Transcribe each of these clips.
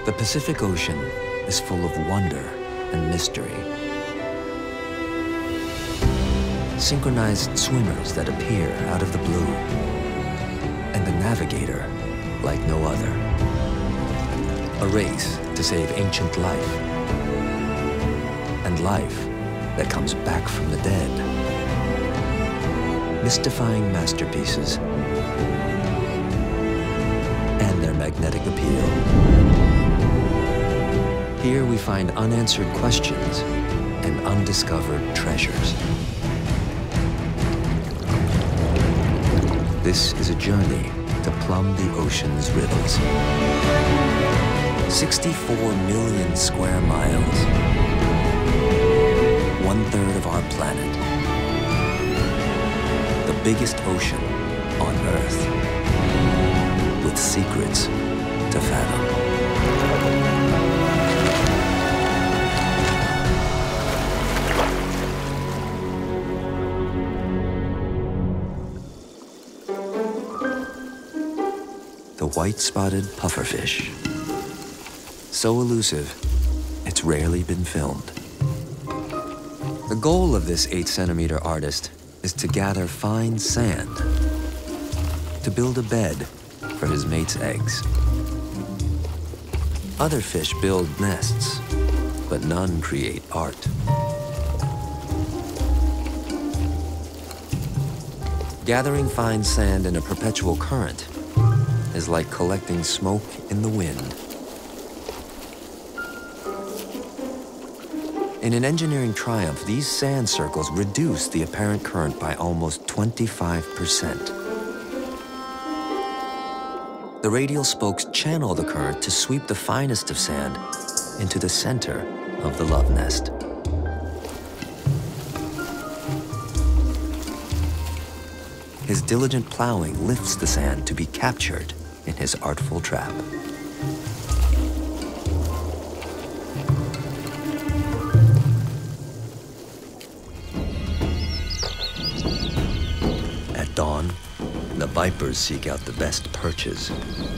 The Pacific Ocean is full of wonder and mystery. Synchronized swimmers that appear out of the blue, and a navigator like no other. A race to save ancient life, and life that comes back from the dead. Mystifying masterpieces and their magnetic appeal. Here we find unanswered questions and undiscovered treasures. This is a journey to plumb the ocean's riddles. 64 million square miles, 1/3 of our planet. The biggest ocean on Earth, with secrets to fathom. The white-spotted pufferfish. So elusive, it's rarely been filmed. The goal of this 8-centimeter artist is to gather fine sand to build a bed for his mate's eggs. Other fish build nests, but none create art. Gathering fine sand in a perpetual current is like collecting smoke in the wind. In an engineering triumph, these sand circles reduce the apparent current by almost 25%. The radial spokes channel the current to sweep the finest of sand into the center of the love nest. His diligent plowing lifts the sand to be captured in his artful trap. At dawn, the vipers seek out the best perches.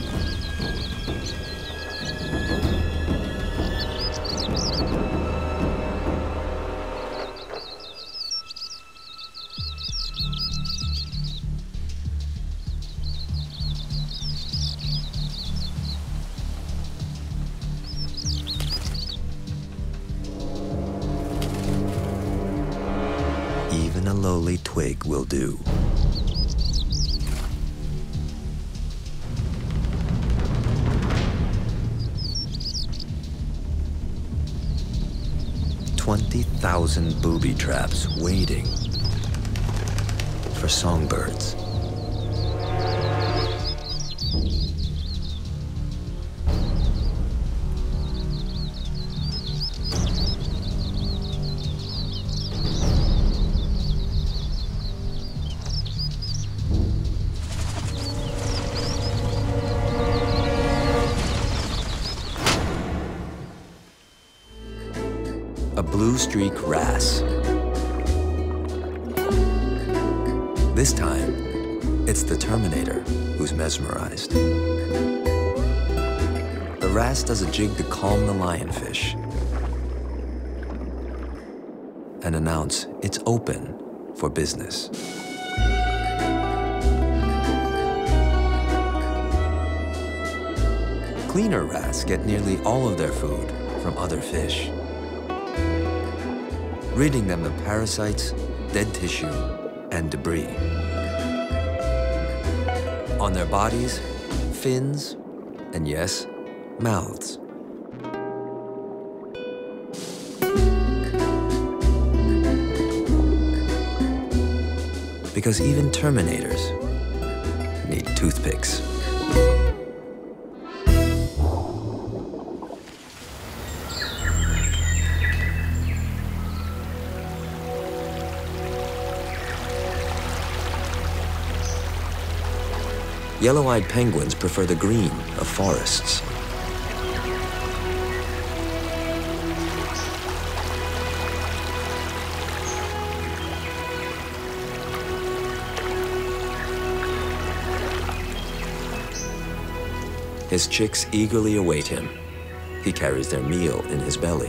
Even a lowly twig will do. $20,000 booby traps waiting for songbirds. A blue streak wrasse. This time, it's the Terminator who's mesmerized. The wrasse does a jig to calm the lionfish and announce it's open for business. Cleaner wrasse get nearly all of their food from other fish, ridding them of parasites, dead tissue, and debris. On their bodies, fins, and yes, mouths. Because even Terminators need toothpicks. Yellow-eyed penguins prefer the green of forests. His chicks eagerly await him, He carries their meal in his belly.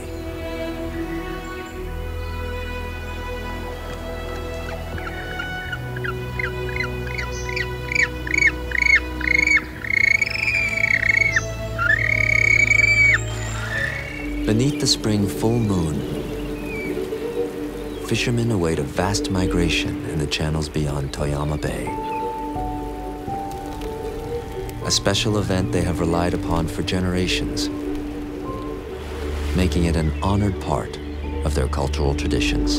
Beneath the spring full moon, fishermen await a vast migration in the channels beyond Toyama Bay. A special event they have relied upon for generations, making it an honored part of their cultural traditions.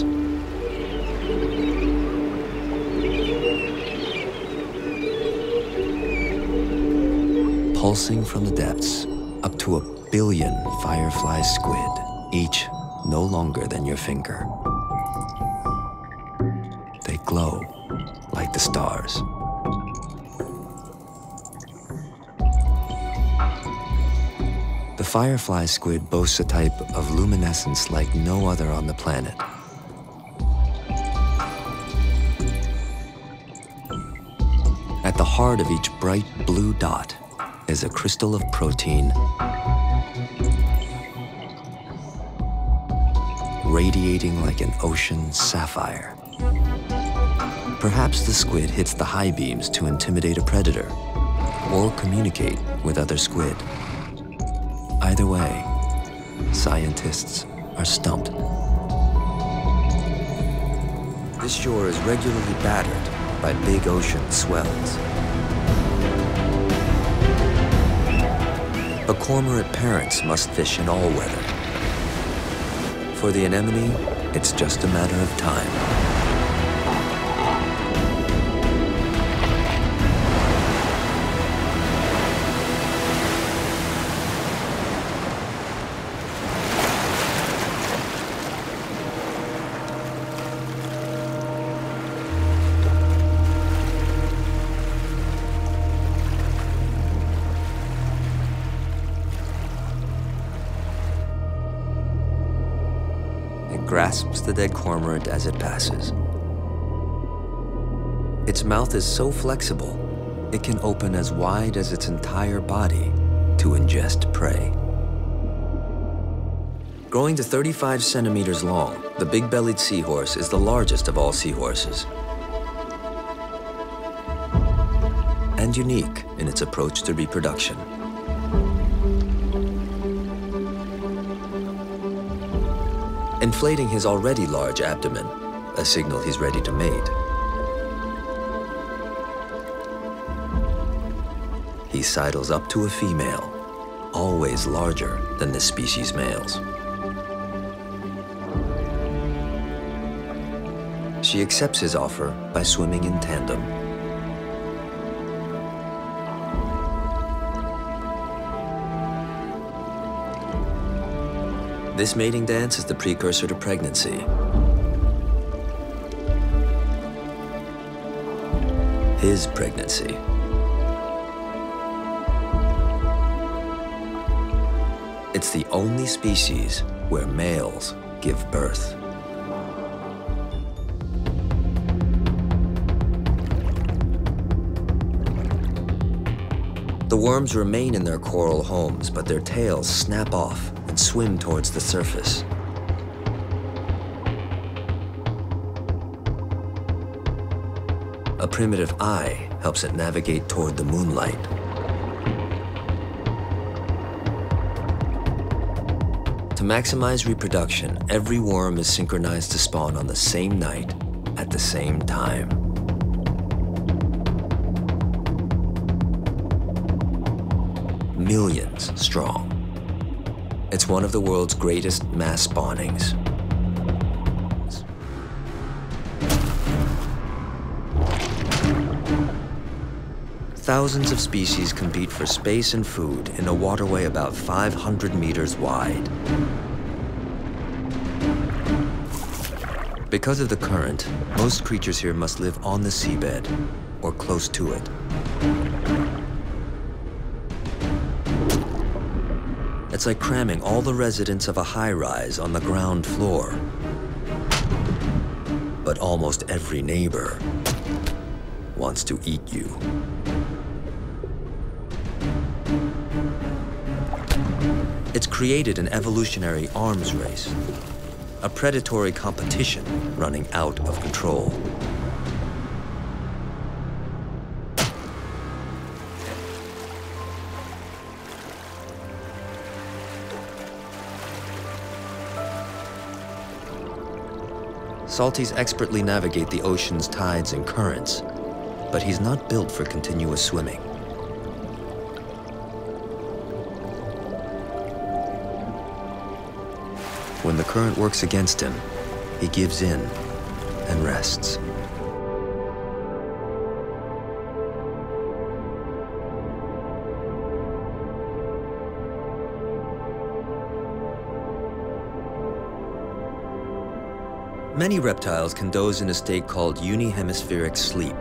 Pulsing from the depths, up to 1 billion firefly squid, each no longer than your finger. They glow like the stars. The firefly squid boasts a type of luminescence like no other on the planet. At the heart of each bright blue dot is a crystal of protein radiating like an ocean sapphire. Perhaps the squid hits the high beams to intimidate a predator or communicate with other squid. Either way, scientists are stumped. This shore is regularly battered by big ocean swells. But cormorant parents must fish in all weather. For the anemone, it's just a matter of time. Grasps the dead cormorant as it passes. Its mouth is so flexible, it can open as wide as its entire body to ingest prey. Growing to 35 centimeters long, the big-bellied seahorse is the largest of all seahorses, and unique in its approach to reproduction. Inflating his already large abdomen, a signal he's ready to mate. He sidles up to a female, always larger than this species' males. She accepts his offer by swimming in tandem. This mating dance is the precursor to pregnancy. His pregnancy. It's the only species where males give birth. The worms remain in their coral homes, but their tails snap off and swim towards the surface. A primitive eye helps it navigate toward the moonlight. To maximize reproduction, every worm is synchronized to spawn on the same night at the same time. Millions strong. It's one of the world's greatest mass spawnings. Thousands of species compete for space and food in a waterway about 500 meters wide. Because of the current, most creatures here must live on the seabed or close to it. It's like cramming all the residents of a high-rise on the ground floor. But almost every neighbor wants to eat you. It's created an evolutionary arms race, a predatory competition running out of control. Salties expertly navigate the ocean's tides and currents, but he's not built for continuous swimming. When the current works against him, he gives in and rests. Many reptiles can doze in a state called unihemispheric sleep,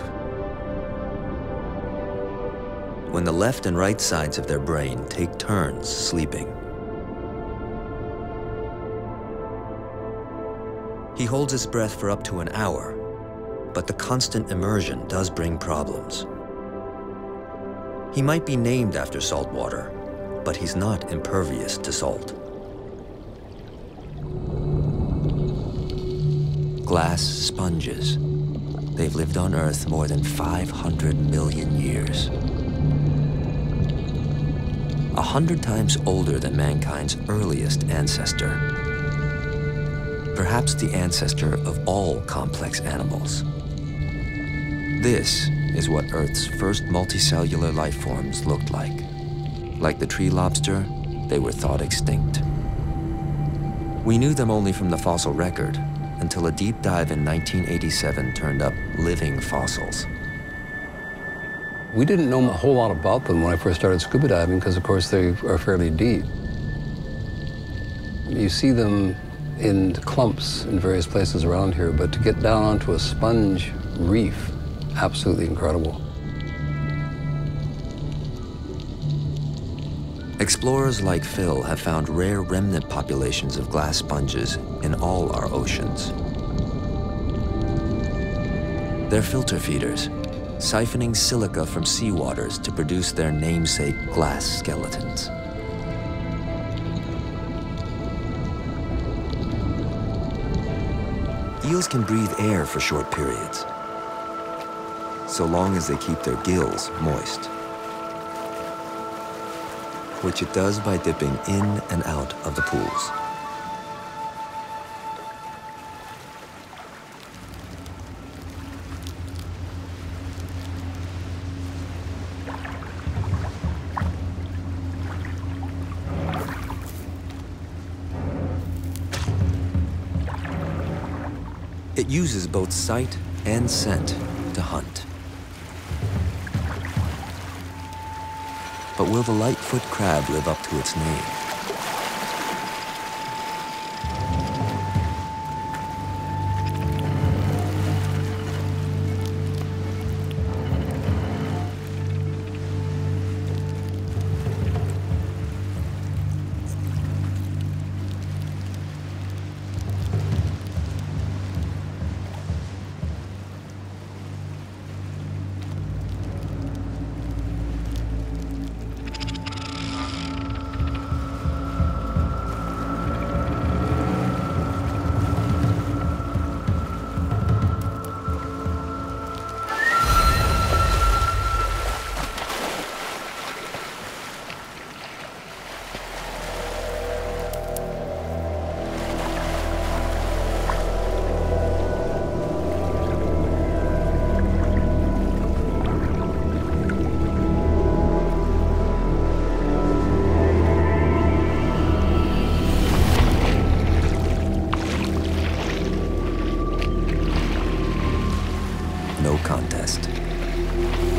when the left and right sides of their brain take turns sleeping. He holds his breath for up to an hour, but the constant immersion does bring problems. He might be named after salt water, but he's not impervious to salt. Glass sponges. They've lived on Earth more than 500 million years. 100 times older than mankind's earliest ancestor. Perhaps the ancestor of all complex animals. This is what Earth's first multicellular life forms looked like. Like the tree lobster, they were thought extinct. We knew them only from the fossil record, until a deep dive in 1987 turned up living fossils. We didn't know a whole lot about them when I first started scuba diving because, of course, they are fairly deep. You see them in clumps in various places around here, but to get down onto a sponge reef, absolutely incredible. Explorers like Phil have found rare remnant populations of glass sponges in all our oceans. They're filter feeders, siphoning silica from seawaters to produce their namesake glass skeletons. Eels can breathe air for short periods, so long as they keep their gills moist, which it does by dipping in and out of the pools. It uses both sight and scent to hunt. But will the lightfoot crab live up to its name? No contest.